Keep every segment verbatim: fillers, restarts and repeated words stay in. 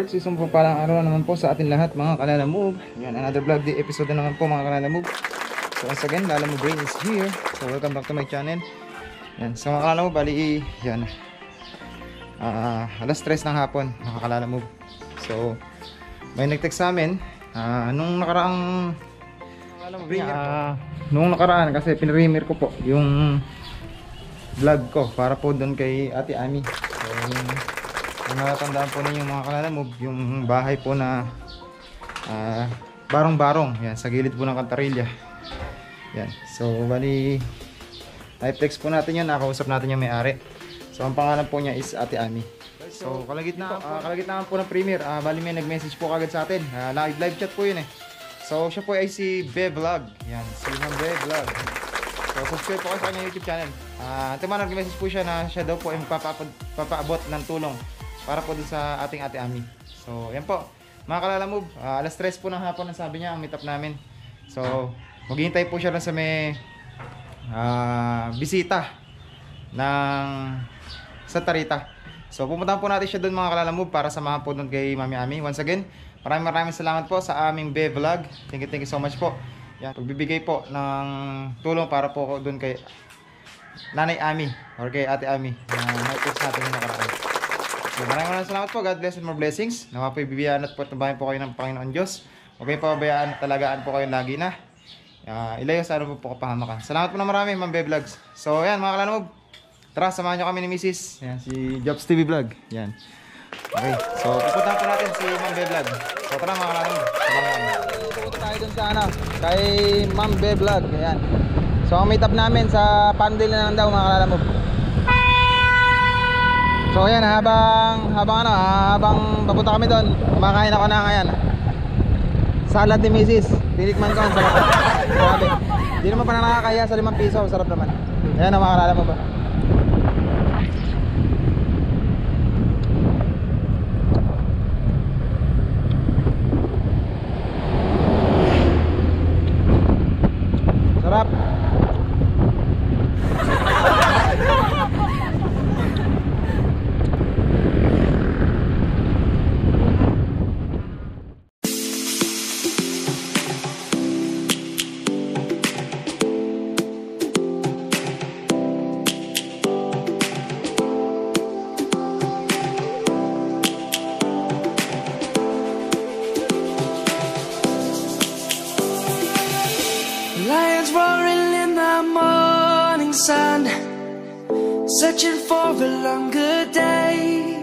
Works, isang po palang araw naman po sa atin lahat mga Kalala Move. Yan, another vlog di episode na naman po mga Kalala Move. So once again, Lala Move Brain is here. So welcome back to my channel. Yan, so mga Kalala Move, bali yan uh, alas tres ng hapon mga Kalala Move. So may nag-text sa amin uh, nung nakaraang uh, nung nakaraan kasi pinremiere ko po yung vlog ko para po doon kay Ate Ami. So kung natatandaan po ninyo mga Kalala Move, yung bahay po na uh, barong-barong, yan, sa gilid po ng Cantarilla. Yan, so bali type text po natin yan, nakausap natin yung may-ari. So ang pangalan po niya is Ate Ami. So kalagitnaan uh, kalagitnaan po ng premiere, uh, bali may nag-message po kagad sa atin, uh, live, live chat po yun eh. So siya po ay si Be Vlog, yan, si Ma'am Be Vlog. So subscribe po kayo sa kanyang YouTube channel. Uh, Tumana nag-message po siya na siya daw po ay magpapaabot ng tulong para po dun sa ating Ate Ami. So, yan po. Mga Kalala Move, uh, alas tres po ng hapon ang sabi niya ang meet up namin. So, maghihintay po siya lang sa may uh, bisita ng Santa Rita. So, pumuntahan po natin siya doon mga Kalala Move para samahan po doon kay Mami Ami. Once again, maraming maraming salamat po sa aming Be Vlog. Thank you, thank you so much po. Yan, pagbibigay po ng tulong para po doon kay Nanay Ami or kay Ate Ami na may tips natin yung nakaraan. So, maraming maraming salamat po. God bless and more blessings. Nawa po ibibigyan at patubayan po kayo ng Panginoon Diyos. Huwag kayong pababayaan at talagaan po kayo lagi na. Uh, ilayo sa ano po po kapahamakan. Salamat po na marami, Ma'am Be Vlogs. So, yan mga Kalala Move. Tara, samahan nyo kami ni Missus Yan, si Jobs T V Vlog. Yan. Okay, so pupuntahan po natin si Ma'am Be Vlog. So, tara mga Kalala Move. Pupunta tayo dun sa ano, kay Ma'am Be Vlog. Yan. So, ang meet up namin sa Pandil na lang daw mga Kalala Move. So ayan, habang habang ano, habang papunta kami doon, kumakain ako na ngayon. Salad ni Missus Tinikman ko, ang sarap. Grabe. Hindi naman pa na nakakaya sa limang piso, sarap naman. Ayan, mga Kalala mo ba? Sarap. Lions roaring in the morning sun, searching for a longer day.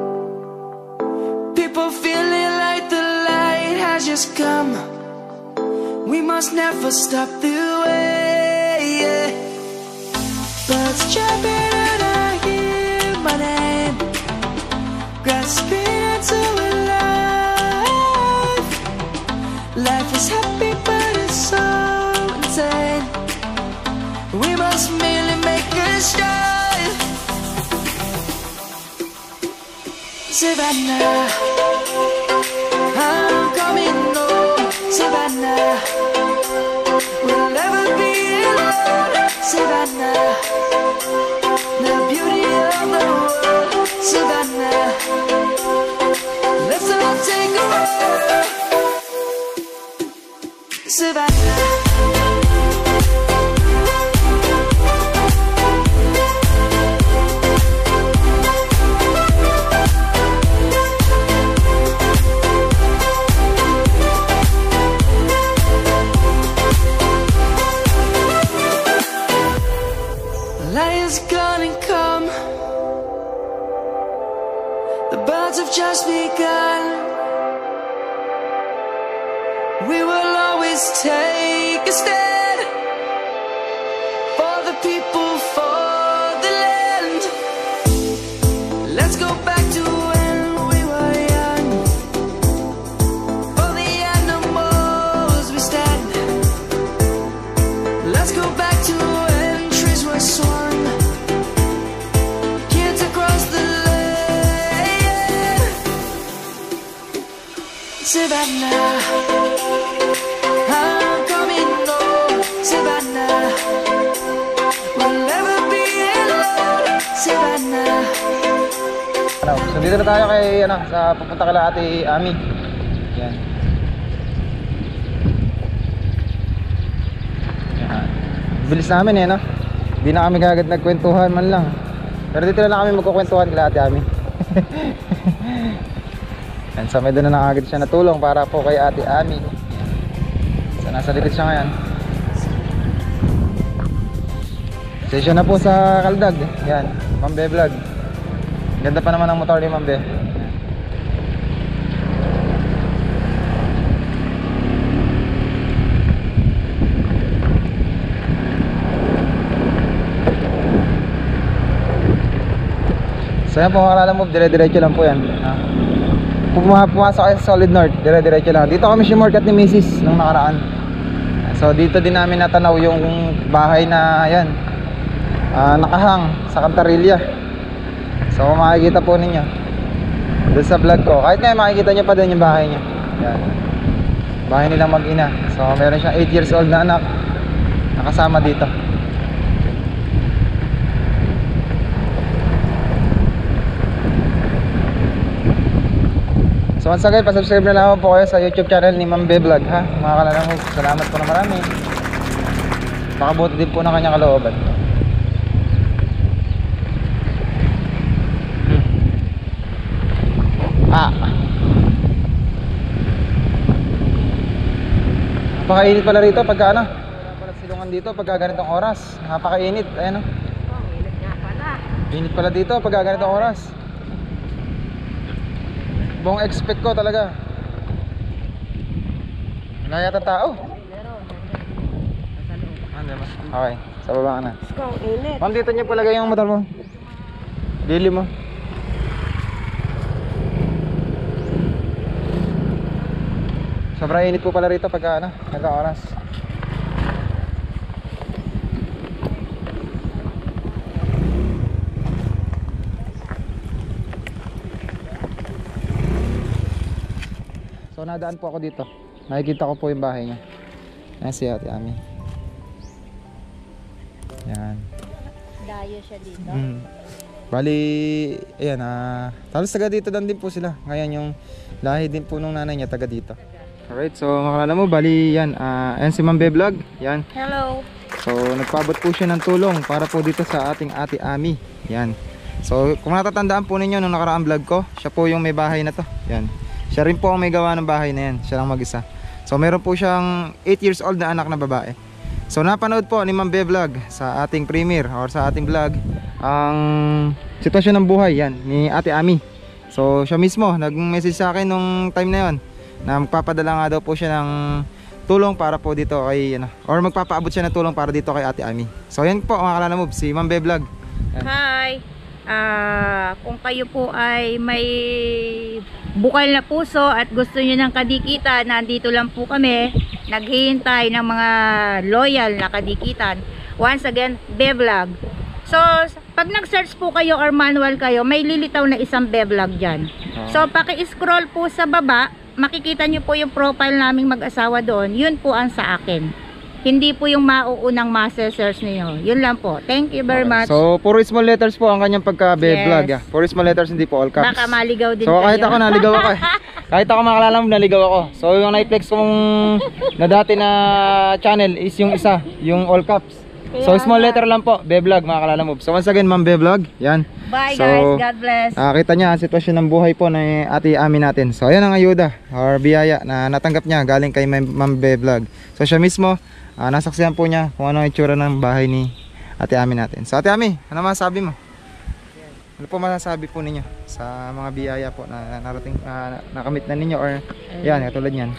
People feeling like the light has just come. We must never stop the way, yeah. Birds chirping and I hear my name, grasping into a life. Life is happy but it's so insane. We must merely make a start. Savannah, I'm coming home. Savannah, we'll never be alone. Savannah, the beauty of the world. Savannah, let's all take a walk. Savannah. Lion's gonna come. The birds have just begun. We will always take a stand for the people, for the land. Let's go back to when we were young. For the animals we stand. Let's go back to when trees were swung. Kids across the land. Savannah, I'm coming home. Savannah, we'll never be alone. Savannah, Ano, so dito na tayo kay ano, sa pupunta kay Ate Ami. Yan. Yan. Bilis namin eh, no? Hindi na kami kagad nagkwentuhan man lang. Pero dito na lang kami magkukwentuhan kay Ate Ami. Yan, so may doon na agad siya natulong para po kay Ate Ami. So nasa likod siya ngayon. Session na po sa Kaldag. Yan, Mambe Vlog. Ganda pa naman ang motor ni Mambe. So yan po mga kalalamove, dire-diretso lang po yan. Kung pumasok kayo sa Solid North, dire-diretso lang. Dito kami shortcut ni Missus nung nakaraan. So dito din namin natanaw yung bahay na yan, uh, nakahang sa Cantarilla. So kung makikita po ninyo doon sa vlog ko, kahit ngayon makikita nyo pa doon yung bahay niya. Yan, bahay nilang mag-ina. So meron siyang eight years old na anak nakasama dito. So once again, pasubscribe na lang po kayo sa YouTube channel ni Mambe Vlog, ha mga kalalamove. Salamat po na marami. Pakabuti din po ng kanyang kalooban. Ah, napakainit pala rito pagka ano, pala silungan dito pagka ganitong oras. Napakainit, ayan o. Init nga pala. Init pala dito pagka ganitong oras. Buong expect ko talaga. Wala yata tao. Ano ba? Okay, sa baba ka na. Ikaw, init. Ma'am, dito niyo palagay yung motor mo. Dili mo. Sobrang init po pala rito pagka ano, nagka oras. So nadaan po ako dito. Nakikita ko po yung bahay niya. Ayan si Ate Ami. Yan. Dayo siya dito. Mm. Bali, ayan ah, talos taga dito dan din po sila. Ngayon yung lahi din po nung nanay niya taga dito. Alright, so makalala mo, bali yan, uh, ayan si Mambe Vlog, yan. Hello. So nagpaabot po siya ng tulong para po dito sa ating Ate Ami. Yan. So kung natatandaan po ninyo nung nakaraang vlog ko, siya po yung may bahay na to. Yan. Siya rin po ang may gawa ng bahay na yan, siya lang mag-isa. So meron po siyang eight years old na anak na babae. So napanood po ni Mambe Vlog sa ating premiere or sa ating vlog ang sitwasyon ng buhay yan ni Ate Ami. So siya mismo nag-message sa akin nung time na yon na magpapadala nga daw po siya ng tulong para po dito kay ano, or magpapaabot siya ng tulong para dito kay Ate Ami. So yan po mga kalalamove, si Mambe Vlog. Yan. Hi. Ah, kung kayo po ay may bukal na puso at gusto niyo ng kadikitan, nandito lang po kami naghihintay ng mga loyal na kadikitan. Once again, Bevlog. So pag nag-search po kayo or manual kayo, may lilitaw na isang Bevlog dyan. So paki-scroll po sa baba, makikita nyo po yung profile naming mag-asawa doon. Yun po ang sa akin. Hindi po yung mauunang ma-search niyo. Yun lang po. Thank you very much. So puro small letters po ang kanyang pagka-Bevlog. Yes. Yeah. Puro small letters, hindi po all caps. Baka maligaw din so kayo. kahit ako naligaw ako eh. Kahit ako makalala mo, naligaw ako. So yung na-flex kong na dati na channel is yung isa, yung all caps. Kaya So small nga. letter lang po, Bevlog mga kalalamove. So once again, Ma'am Bevlog, yan. Bye So, guys. God bless. Ah, kita niya ang sitwasyon ng buhay po ng Ate Ami natin. So ayan ang ayuda or biyaya na natanggap niya galing kay Ma'am Bevlog. So siya mismo, ah, nasaksihan po niya kung ano ang itsura ng bahay ni Ate Ami natin. So Ate Ami, ano masasabi mo? Ano po masasabi po ninyo sa mga biyaya po na narating uh, nakamit na ninyo or yan, katulad niyan.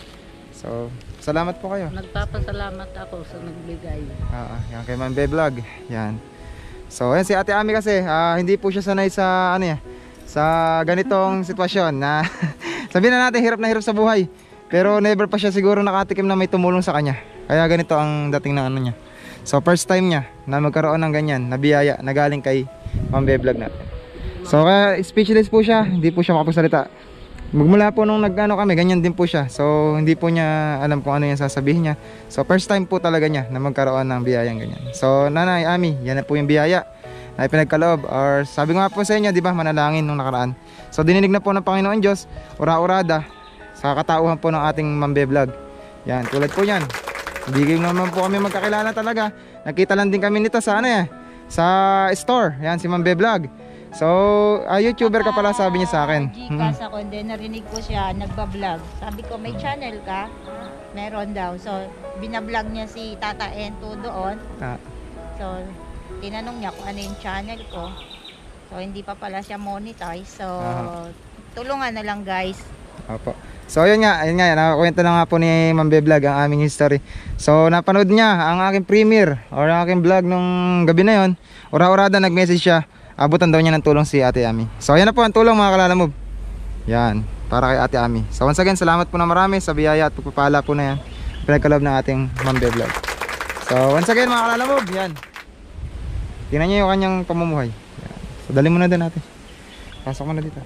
So salamat po kayo. Nagpapasalamat ako sa nagbigay. Ah, yan kay Ma'am Bevlog. Yan. So, ayan si Ate Ami kasi, ah, hindi po siya sanay sa ano ya, sa ganitong sitwasyon na sabihin na natin hirap na hirap sa buhay. Pero never pa siya siguro nakatikim na may tumulong sa kanya. Kaya ganito ang dating ng ano niya. So, first time niya na magkaroon ng ganyan, na biyaya na galing kay Ma'am Bevlog natin. So, kaya speechless po siya, hindi po siya makapagsalita. Magmula po nung nagano kami, ganyan din po siya. So hindi po niya alam kung ano yung sasabihin niya. So first time po talaga niya na magkaroon ng biyayang ganyan. So Nanay Ami, yan na po yung biyaya na ipinagkaloob. Or sabi ko nga po sa inyo, di ba, manalangin nung nakaraan. So dininig na po ng Panginoon Diyos, ura-urada sa katauhan po ng ating Mambe Vlog. Yan, tulad po yan. Hindi naman po kami magkakilala talaga. Nakita lang din kami nito sa ano eh, sa store. Yan, si Mambe Vlog. So, ah, YouTuber ka pala, sabi niya sa akin. Gcash ako, and then narinig ko siya, nagbablog. Sabi ko, may channel ka? Meron daw. So, binablog niya si Tata Ento doon. Ah. So, tinanong niya kung ano yung channel ko. So, hindi pa pala siya monetize. So, Ah. tulungan na lang guys. Opo. So ayun nga, ayun nga, nakakwento na nga po ni Mambe Vlog ang aming history. So napanood niya ang aking premiere or ang aking vlog nung gabi na yon. Ura-urada nag-message siya, abutan daw niya ng tulong si Ate Ami. So ayan na po ang tulong mga kalalamove. Yan, para kay Ate Ami. So once again, salamat po na marami sa biyaya at pagpapala po na yan, pinagkaloob ng ating Mambe Vlog. So once again mga kalalamove, yan. Tingnan niyo yung kanyang pamumuhay. Yan. So dali mo na din natin. Pasok mo na dito.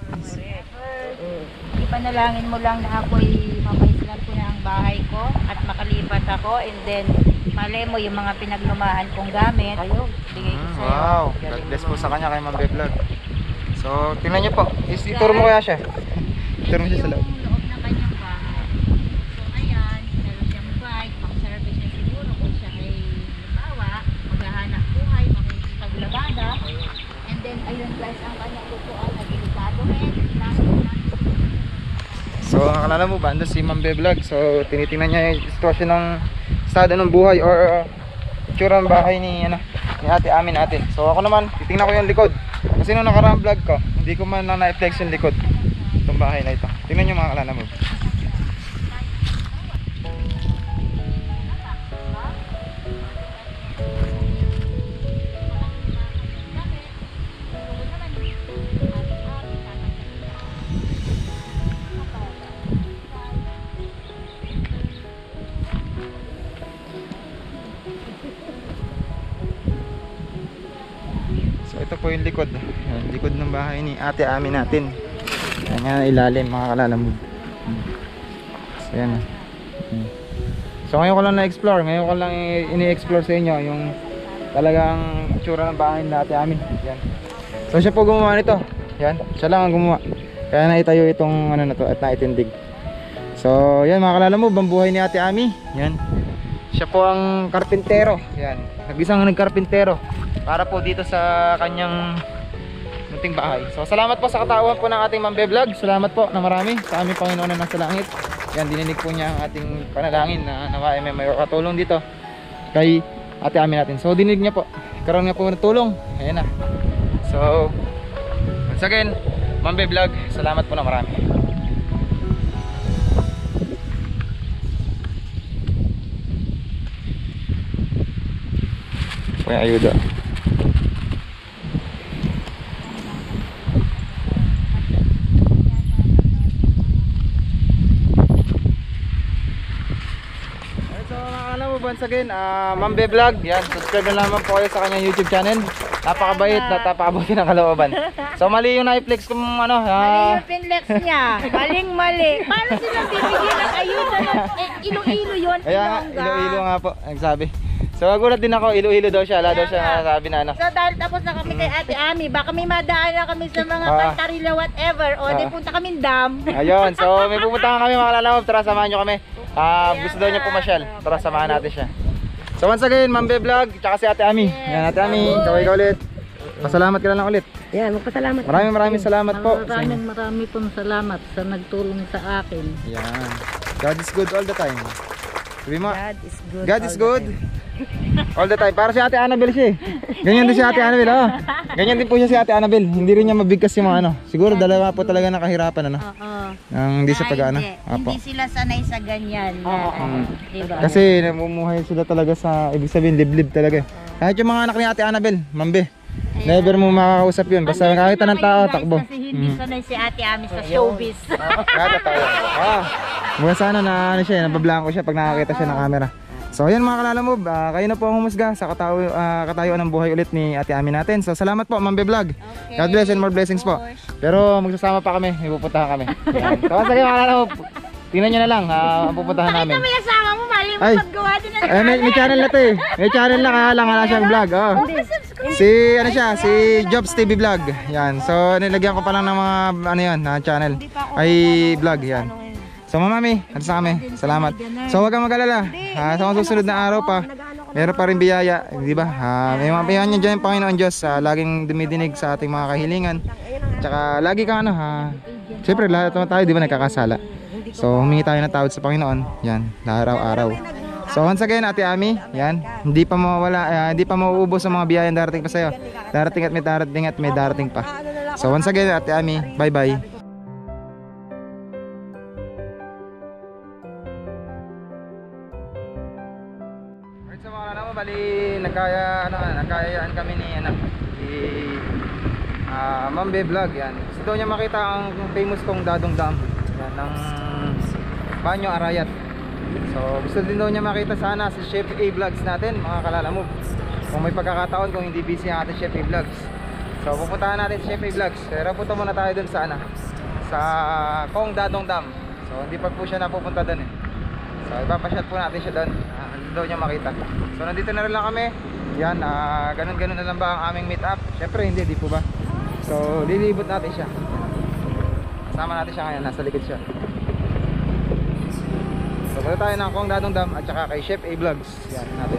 Ipanalangin mo lang na ako'y mapaislan ko na ang bahay ko at makalipat ako, and then malay mo yung mga pinaglumaan kong gamit, bigay ko Mm, sa'yo. wow, God bless po sa kanya kay Mambe Vlog. So tingnan niyo po, is ituro mo kaya siya. Ituro mo siya sa loob. Yung loob ng kanyang bahay. So ayan, meron siyang bike, pang-service niya siguro kung siya ay halimbawa, maghahanap buhay, makikipaglabada. And then ayun guys, ang kanyang lutuan na delikado rin. So nakalala mo ba, ando si Mambe Vlog. So tinitingnan niya yung sitwasyon ng estado ng buhay or uh, itsura ng bahay ni, ano, ni Ate Ami natin. So ako naman, titingnan ko yung likod. Kasi nung nakaraang vlog ko, hindi ko man na na-flex yung likod itong bahay na ito. Tingnan nyo mga kalala mo. So ito po yung likod. Yung likod ng bahay ni Ate Ami natin. Yan nga ilalim mga kalalamog. So yan. So ngayon ko lang na-explore. Ngayon ko lang ini-explore sa inyo yung talagang itsura ng bahay ni Ate Ami. Yan. So siya po gumawa nito. Yan. Siya lang ang gumawa. Kaya naitayo itong ano na to at naitindig. So yan mga kalalamog, ang buhay ni Ate Ami. Yan. Siya po ang karpintero. Yan. Nag-isang nagkarpintero para po dito sa kanyang munting bahay. So salamat po sa katauhan po ng ating Mambe Vlog. Salamat po na marami sa aming Panginoon na nasa langit. Yan, dininig po niya ang ating panalangin na nawa ay may may katulong dito kay Ate Ami natin. So dininig niya po, karoon nga po ng tulong. Ayan na. So once again, Mambe Vlog, salamat po na marami. Kuya ayuda. Once again, uh, Mambe Vlog, yan, subscribe na naman po kayo sa kanyang YouTube channel. Napakabait at napakabuti ng kalooban. So mali yung na-flex kung ano, Mali uh, yung pinlex niya. Maling mali. Paano silang bibigyan ng ayuda ng eh, Iloilo yun? kaya nga, Ilongga. ilo-ilo nga po, nagsabi. So nagulat din ako, ilo-ilo daw siya, ala daw siya nasabi na ano. So dahil tapos na kami kay Ate Ami, baka may madaan na kami sa mga Ah. Cantarilla whatever, o di Ah. punta kaming dam. Ayun, so may pupunta kami mga kalalawag, tara samahan nyo kami. Ah, gusto daw niya pumasyal, tara samahan natin siya. So once again, Mambe Vlog, tsaka si Ate Ami. Yan, Ate Ami, kaway ka ulit. Pasalamat ka na lang ulit. Yan, magpasalamat. Maraming maraming salamat po. Maraming marami pong salamat sa nagtulong sa akin. Yan. God is good all the time. Sabi mo, God is good. God is good all the time. Para si Ate Annabel siya eh. Ganyan din si Ate Annabel, oh. Ganyan din po siya si Ate Annabel. Hindi rin niya mabigkas yung mga ano. Siguro dalawa po talaga nakahirapan ano. Oo. Ang hindi sa Ah, pag-ano. hindi. Apo. Hindi sila sanay sa ganyan. Oo. Oo. Diba? Kasi namumuhay sila talaga sa, ibig sabihin, liblib talaga. eh. Kahit yung mga anak ni Ate Annabel, Mambe, never mo makakausap yun. Basta nakakita ng tao, Guys, takbo. Kasi hindi sanay si Ate Ami sa showbiz. Kada tayo. Ah. Mula sana na ano siya, nabablanko siya pag nakakita siya ng camera. So ayan mga kalalamob, uh, kayo na po ang humusga sa kataw uh, katayuan ng buhay ulit ni Ate Ami natin. So salamat po Mambe Vlog. Okay, God bless and more blessings po. of course. Pero magsasama pa kami, may pupuntahan kami. Yan. So sige mga kalalamob, tingnan nyo na lang, ah, ang pupuntahan namin. Kami kasama mo, mali mo Ay. maggawa din ng Eh, may, may channel na to eh. May channel na kaya lang, wala siyang vlog. Oh. Si, ano siya, si Jobs T V Vlog. Yan, so nilagyan ko pa lang ng mga, ano yan, na channel. Ay, vlog, yan. So mamami, ano sa kami? Salamat. So huwag kang mag-alala. Ah, sa mga susunod na araw pa, meron pa rin biyaya, di ba? Ah, may mga pihan niya dyan yung Panginoon Diyos. Ah, laging dumidinig sa ating mga kahilingan. Tsaka lagi kang ano, ha. Siyempre, lahat naman tayo, di ba, nagkakasala. So humingi tayo ng tawad sa Panginoon. Yan, araw-araw. So once again, Ate Ami, yan, hindi pa mawala, uh, hindi pa mauubos ang mga biyayang darating pa sa'yo. Darating at may darating at may darating pa. So once again, Ate Ami, bye-bye. Bali, nagkaya ano, nagkayaan kami ni anak ni uh, Mambe Vlog, yan. Gusto daw niya makita ang famous kong Dadong Dam, yan, ng Banyo Arayat. So gusto din daw niya makita sana si Chef A Vlogs natin, mga kalalamog. Kung may pagkakataon, kung hindi busy ang ating Chef A Vlogs. So pupuntahan natin si Chef A Vlogs. Pero punta muna tayo dun sa ano, sa Kong Dadong Dam. So hindi pa po siya napupunta dun eh. So ipapasyat po natin siya doon. Uh, daw niya makita. So nandito na rin lang kami. Yan, uh, ganun-ganun na lang ba ang aming meet up? Syempre hindi, di po ba? So lilibot natin siya. Kasama natin siya ngayon, nasa likod siya. So punta tayo ng Kong Dadong Dam at saka kay Chef A Vlogs. Yan natin.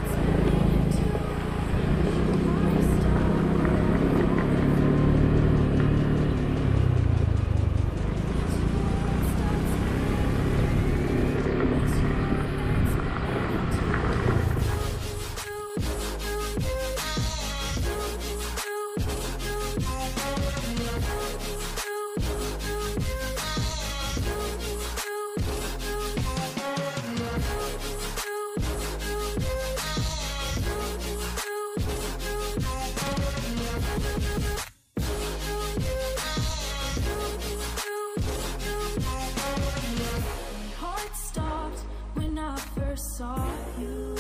Saw you.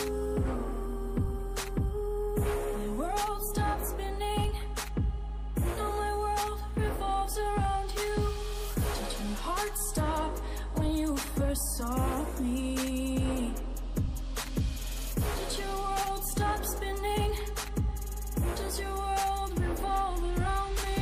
My world stopped spinning. Now my world revolves around you. Did your heart stop when you first saw me? Did your world stop spinning? Does your world revolve around me?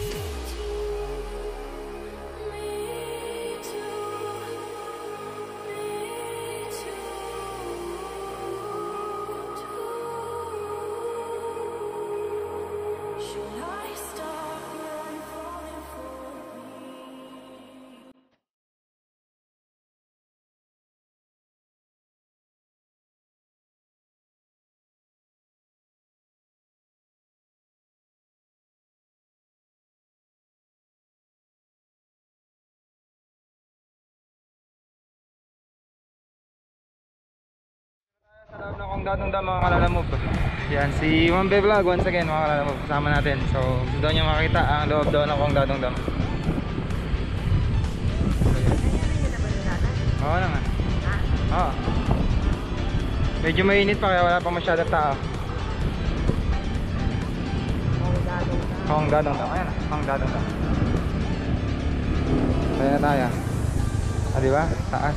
Sa loob ng Kong Dadong Dam, mga kalalamog. Yan, si Mambe Vlog once again, mga kalalamog, kasama natin. So gusto daw niya makita ang loob daw ng Kong Dadong Dam. Oo naman. Oo. Medyo mainit pa kaya wala pa masyadong tao. Kong Dadong Dam. Ayan, Kong Dadong Dam. Kaya na tayo. Ah, diba? Taas.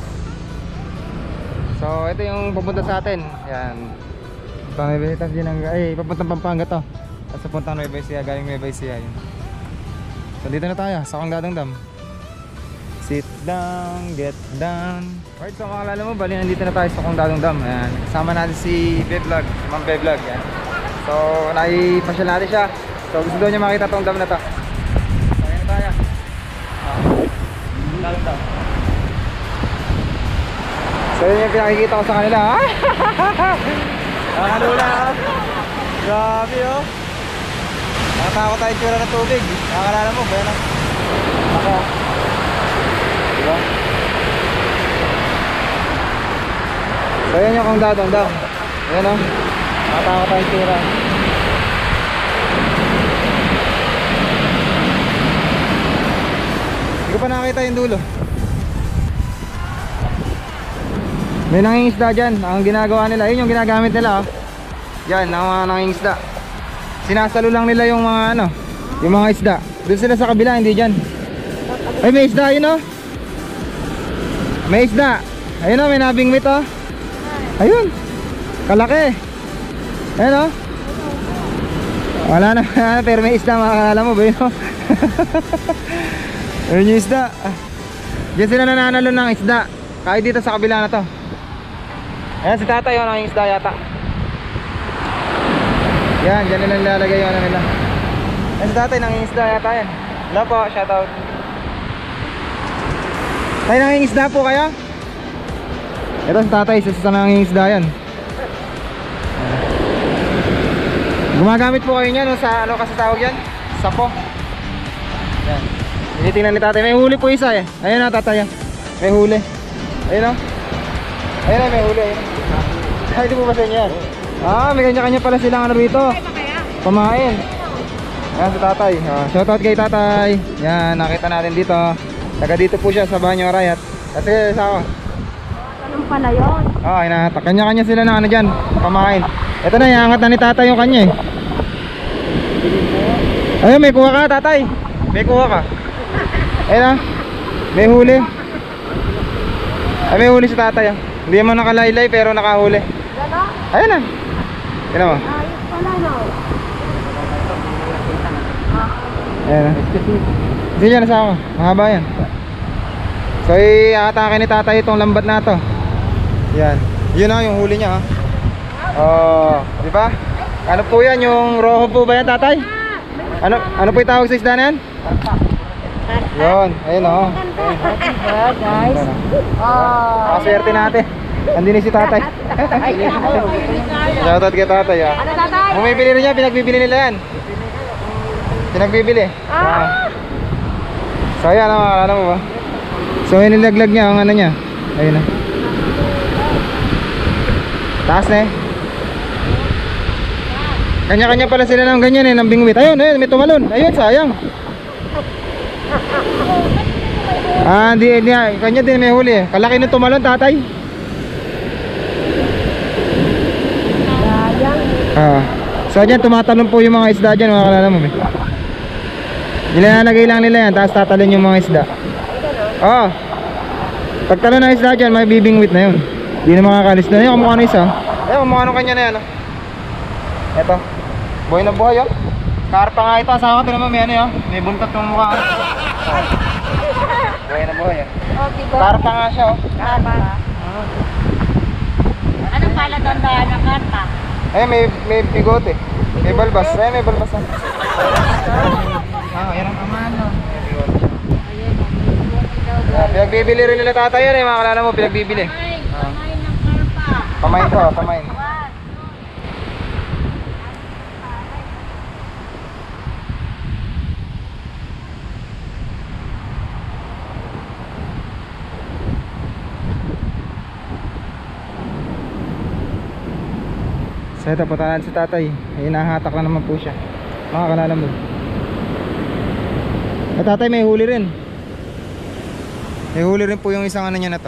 So ito yung pupunta sa atin. Yan. Pamibilitas din ng ay papuntang Pampanga to. At sa puntang Nueva Ecija, galing Nueva Ecija yun. So dito na tayo sa Kong Dadong Dam. Sit down, get down. Alright, so mga kalala mo, bali nandito na tayo sa Kong Dadong Dam. Ayan. Kasama natin si Be Vlog, Ma'am Be Vlog. Yan. So naipasyal natin siya. So gusto daw niya makita tong dam na to. So ayan na tayo. Kong Dadong Dam. So yun yung pinakikita ko sa kanila. Nakakalula. Grabe oh. Nakatakot tayo tsura ng tubig. Nakakalala mo ba yan oh? Ako. Diba? So yun yung Kong Dadong Dam. Ayan oh. Nakatakot tayo tsura. Hindi ko pa nakakita yung dulo. May nangingisda dyan, ang ginagawa nila, yun yung ginagamit nila oh. Yan, ang mga nangingisda. Sinasalo lang nila yung mga ano, yung mga isda. Doon sila sa kabila, hindi dyan. Ay, may isda yun oh. May isda. Ayun o, may nabingwit o. Ayun. Kalaki. Ayun o. Wala na, pero may isda, makakalala mo ba yun o? Ayun yung isda. Diyan sila nananalo ng isda. Kahit dito sa kabila na to. Ayan si tatay o, yung isda yata. Yan, dyan nila nilalagay yung ano nila. Ayan si tatay, nangingisda yata yan. Hello po, shoutout. Tay, nangingisda po kayo? Ito si tatay, isa sa nangingisda yan. Gumagamit po kayo niyan no, sa ano kasi tawag yan? Sapo. Yan. Tinitingnan ni tatay, may huli po isa eh. Ayun na tatay, may huli. Ayun o. Ayun na, may huli. Ayun. Ay, di po ba sa inyo yan? Ah, may kanya-kanya pala silang ano rito. Pamain. Ayan si tatay. Ah, shoutout kay tatay. Yan, nakita natin dito. Taga dito po siya sa Banyo Arayat. Kasi sa ako. Anong pala yun? Ah, inahatak. Kanya-kanya sila na ano dyan. Pamain. Ito na, iangat na ni tatay yung kanya eh. Ayun, may kuha ka tatay. May kuha ka. Ayun na. May huli. Ay, may huli si tatay ah. Hindi mo nakalaylay pero nakahuli. Ayun na. Tignan mo. Ayos pala no. Ayun na. Hindi dyan nasama. Mahaba yan. So i-atake ni tatay itong lambat na to. Yan. Yun na yung huli niya ha. Oh, di ba? Ano po yan? Yung roho po ba yan tatay? Ano ano po yung tawag sa isda na yan? Yun. Ayun o. Guys. Oh. Paswerte natin. Andin si tatay. Shoutout kay tatay ah. Ano tatay? Bumibili rin niya, pinagbibili nila yan. Pinagbibili. Ah. So ayan, ano mo ba? So inilaglag niya ang ano niya. Ayun na. Taas na eh. Kanya-kanya pala sila ng ganyan eh, ng bingwit. Ayun, ayun, may tumalon. Ayun, sayang. Ah, hindi, hindi. Kanya din may huli eh. Kalaki ng tumalon, tatay. Ah. So dyan, tumatalon po yung mga isda dyan, mga kalala mo eh. Nilalagay lang nila yan, tapos tatalon yung mga isda. Oo. Pag talon ng isda dyan, may bibingwit na yun. Hindi na makakalis na yun. Kumukha na isa. Ayun, kumukha nung kanya na yan. Ito. Buhay na buhay oh. Karpa nga ito. Asama ito naman may ano yun. May buntot ng mukha. Buhay na buhay oh. Oh, diba? Karpa nga siya oh. Karpa. Anong pala tandaan ng karpa? Ayun, may, may bigote. May balbas. Ayun, may balbas ah. Ah, yan ang amano. Yeah, pinagbibili rin nila tatay yan eh, mga kalala mo, pinagbibili. Pamain ng karpa. Pamain to, pamain. So ito, putahan si tatay. Hinahatak na naman po siya, mga kalala mo. At tatay, may huli rin. May huli rin po yung isang ano niya na to.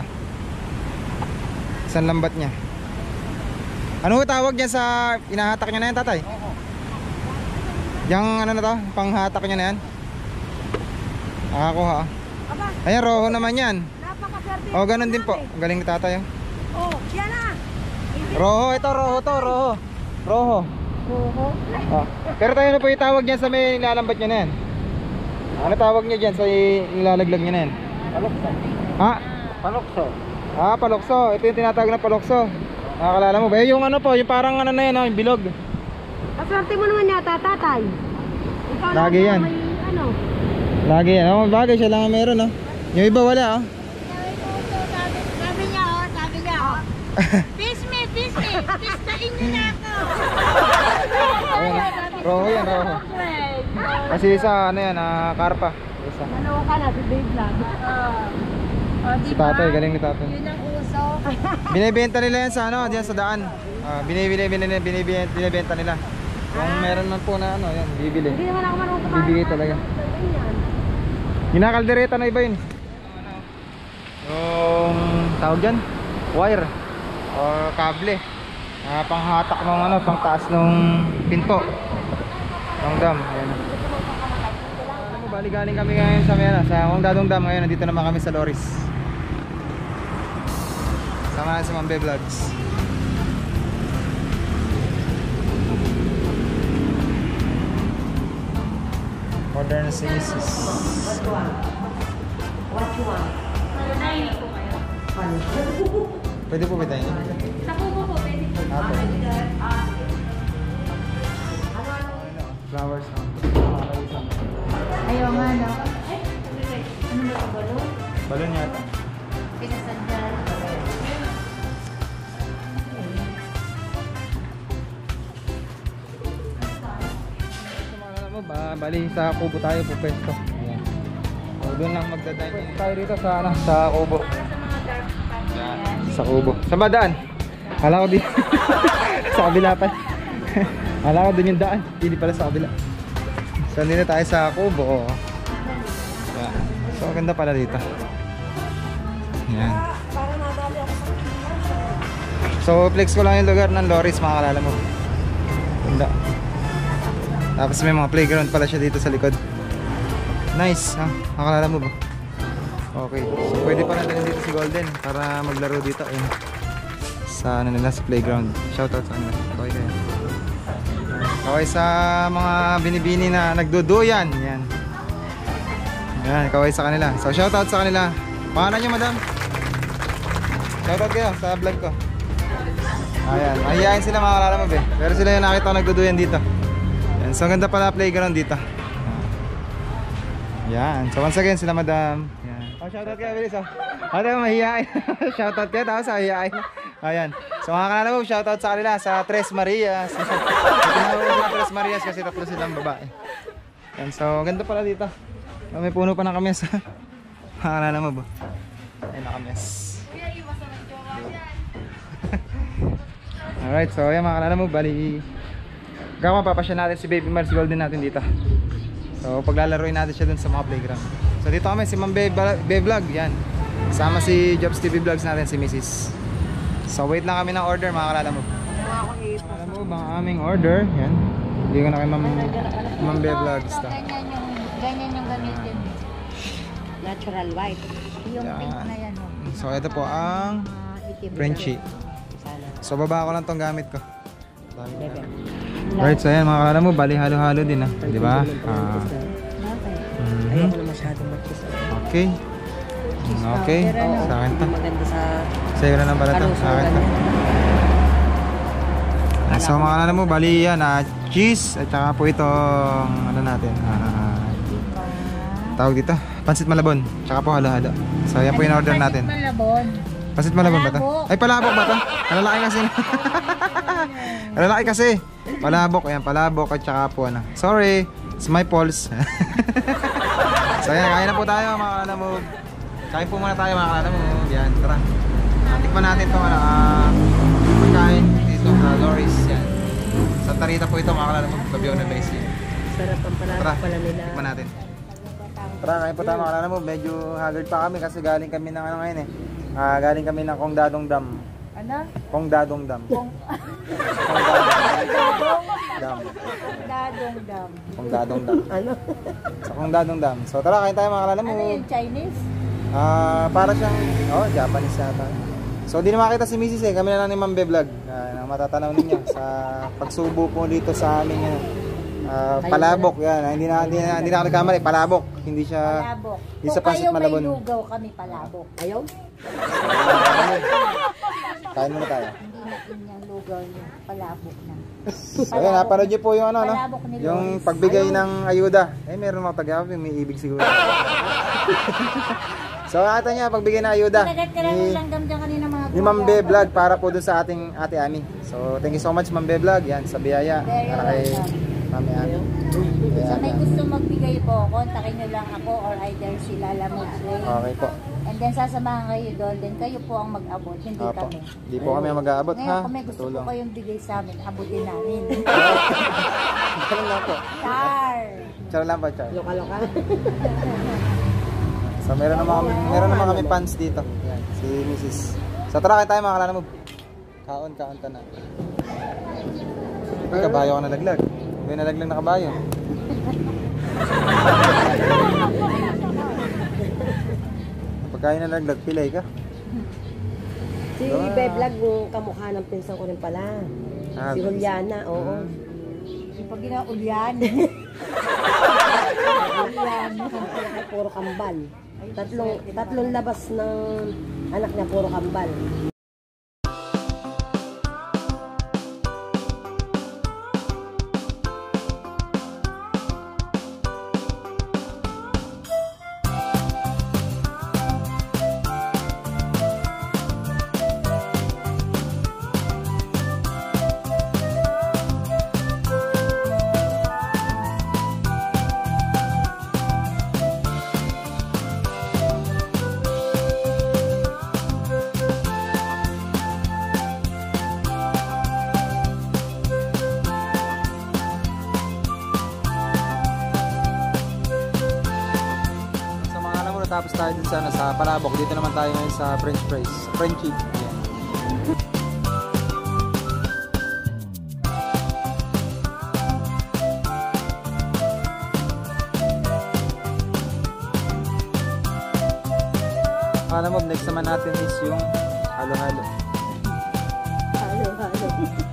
Isang lambat niya. Ano tawag niya sa inahatak niya na yan tatay? Yung ano na to, panghatak niya na yan. Nakakuha. Ayan, roho naman yan. O, oh, ganun din po. Galing ni tatay. Oh, yan na. Roho, ito roho to, roho. Roho. Roho. Oh. Pero tayo na po yung tawag niya sa may nilalambat niya na yan. Ano tawag niya dyan sa nilalaglag niya na yan? Palokso. Ha? Palokso. Ah, palokso. Ito yung tinatawag na palokso. Nakakalala mo ba? Eh, yung ano po, yung parang ano na yan, oh, yung bilog. Kaswerte mo naman yata, tatay. Ikaw lang Lagi yan. may ano. Lagi yan. Oh, bagay siya lang ang meron, oh. Yung iba wala, oh. Sabi niya, oh, sabi niya, oh. Fish me, fish me. Fish niyo na ako. Ayan, oh. Roho yan, roho. Kasi isa, ano yan, ah, karpa. Isa. Ano ka na, si Dave lang. Oh, Si tatay, galing ni tatay. Yun ang uso. Binibenta nila yan sa ano, diyan sa daan. Ah, binibili, binibili, binibenta, binibenta nila. Kung meron man po na ano, yan, bibili. Hindi naman ako marunong kumain. Bibigay talaga. Ginakaldereta na iba yun. Yung tawag dyan, wire or kable. Ah, panghatak ng ano, pang taas ng pinto. Ng dam, ayan. Alam mo, bali galing kami ngayon sa Mena, sa Hong Dadong Dam ngayon, nandito naman kami sa Loris. Sama natin sa Mambe Vlogs. Order na si Missus Pwede po ba tayo? Sa kubo po, pwede po. Apo. Flowers na. Ayaw nga, no? Ay, ano ba ito, balon? Balon yata. Pinasandal. Alam mo ba, bali sa Kubo tayo po pwesto. Ayan. So doon lang magdadine tayo dito sa ano, sa Kubo. Sa Kubo. Sa ba daan? Kala ko dito. Sa kabila pa. Kala ko doon yung daan. Hindi pala sa kabila. So dito tayo sa Kubo. Ayan. So ganda pala dito. Ayan. So flex ko lang yung lugar ng Loris, mga kalala mo. Ganda. Tapos may mga playground pala siya dito sa likod. Nice, ha? Nakalala mo ba? Okay. So pwede pa natin dito si Golden para maglaro dito. Ayun. Sa ano nila, sa playground. Shoutout sa kanila. Okay kayo. Okay sa mga binibini na nagduduyan. Yan. Yan, kaway sa kanila. So shoutout sa kanila. Pangalan nyo, madam? Shoutout kayo sa vlog ko. Ayan, mahihayin sila, mga kalala mo, be. Pero sila yung nakita ko nagduduyan dito. Yan, so ganda pala playground dito. Yan, so once again sila, madam. Yan. Oh, shoutout kayo, bilis, oh. Ate, mahihayin. Shoutout kayo, tapos mahihayin. Ayan, so mga kalala mo, shoutout sa kanila sa Tres Marias. Tinawag sa Tres Marias kasi tatlo silang babae. Yan, so ganda pala dito. So, may puno pa ng kames. Mga kalala mo ba? Ayun na kames. Alright, so ayan mga kalala mo, bali gawin papasya natin si Baby Mars Golden natin dito. So paglalaroin natin siya dun sa mga playground. So dito kami si Ma'am Be Vlog, yan. Kasama si Jobs T V Vlogs natin, si Missus So wait lang kami ng order, mga kalala mo. Kalala mo, bang aming order, yan. Hindi ko na kay Ma'am Ma'am Be Vlogs ta. Ganyan yung, ganyan yung gamitin. Natural white. Yung Yan. pink na yan. Oh. So ito po ang Ah, itim. Frenchie. So baba ko lang tong gamit ko. Right, so ayan mga kalala mo, bali halo-halo din, ah, di ba? Ah. Mhm. Ayoko na masyadong magkis. Okay. Okay. Sa akin to. Maganda sa Sa'yo na lang pala to. Sa akin to. Ah, so mga kalala mo, bali yan, ah, cheese at saka po itong ano natin, ah, tawag dito, pansit malabon, tsaka po halo-halo. So yan po yung order natin. Malabon. Pansit malabon ba to? Palabok. Ay, palabok ba to? Kalalaki kasi. Kalalaki kasi. Palabok, ayan, palabok at saka po ano. Sorry, it's my pulse. So ayan, kain na po tayo, mga kalala mo. Kain po muna tayo, mga kalala mo. Yan, tara. Tikman natin itong ano, uh, pagkain dito sa Loris. Yan. Santa Rita po ito, mga kalala mo. Sabiyo na base. sarap ang Tara, palasa pala nila. tikman natin. Tara, kain po tayo, mga kalala mo. Medyo haggard pa kami kasi galing kami ng ano ngayon eh. Ah, galing kami ng Kongdadong Dam. Ano? Kongdadong Dam. Kong... Dam. Dadong dam. Kongdadong Dam. Ano? Sa Kongdadong Dam. So tara, kain tayo, mga kalala mo. Ano yung Chinese? Ah, para siyang oh, Japanese yata. So di na makita si Missus eh. Kami na lang ni Ma'am Be Vlog. Ah, matatanaw ninyo sa pagsubo po dito sa aming ah, palabok yan. Ah, Hindi na hindi na, hindi na ako nagkamali, palabok. Hindi siya Palabok. Hindi sa Kung pansit kayo may malabon. lugaw, kami palabok. Ayaw? Kain muna tayo. Hindi na inyang lugaw yung palabok na. So ayan, napanood niyo po yung ano, no? Palabok ni Yung Loris. pagbigay ng ayuda. Eh, meron mga taga-awin, may ibig siguro. So, ata niya, pagbigay ng ayuda Nagat ka lang ni, lang dyan kanina mga ni Ma'am Be Vlog para po dun sa ating Ate Ami. So, thank you so much, Ma'am Be Vlog. Yan, sa biyaya. Very Para kay welcome. Mami Ami. Sa may Ayan. gusto magbigay po, kontakin nyo lang ako or either si Lala Mujlay. Okay po. And then sasamahan kayo doon, then kayo po ang mag-abot, hindi Opo. kami. Hindi po kami mag-aabot, Ngayon, ha? kung may gusto po Tutulong. kayong bigay sa amin, abutin namin. Char lang po. Char! Char lang po, Char. Loka-loka. So, meron naman kami, meron naman kami fans dito. Yan, si Missus So, tara kayo tayo, mga kalala mo. Kaon, kaon ta na. May kabayo ka nalaglag. May nalaglag na kabayo. Pagkain nalaglag, pilay ka. Si Ah. Beblag, yung kamukha ng pinsan ko rin pala. Ah, Si Juliana, oo. Pag ginaulian. Ay, puro kambal. Tatlong, tatlong labas ng anak niya, puro kambal. Sa mga alam mo, natapos tayo din sa, ano, sa Palabok. Dito naman tayo ngayon sa French fries. Frenchy. Yan. Alam mo, next naman natin is yung halo-halo. Halo, halo.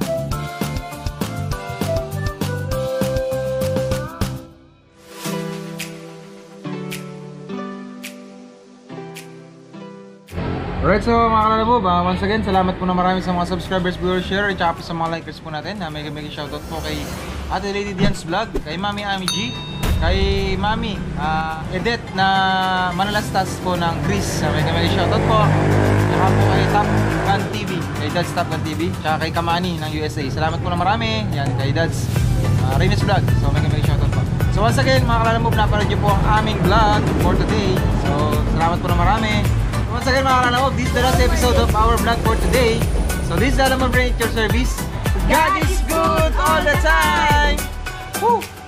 Alright, so mga kalala mo ba, once again, salamat po na marami sa mga subscribers, viewers, share, at saka po sa mga likers po natin. Na mega mega shoutout po kay Ate Lady Dian's Vlog, kay Mami Ami G, kay Mami uh, Edith na manalastas po ng Chris. Na mega mega shoutout po. Saka po kay Top Gun T V, kay Dad's Top Gun T V, saka kay Kamani ng U S A. Salamat po na marami. Yan, kay Dad's uh, Reynes Vlog. So mega mega shoutout po. So once again, mga kalala mo, napanood niyo po ang aming vlog for today. So salamat po na marami. Once again mga kalala mo, this is the last episode of our vlog for today. So this is Alamon Brain at your service. God is good all the time! Woo!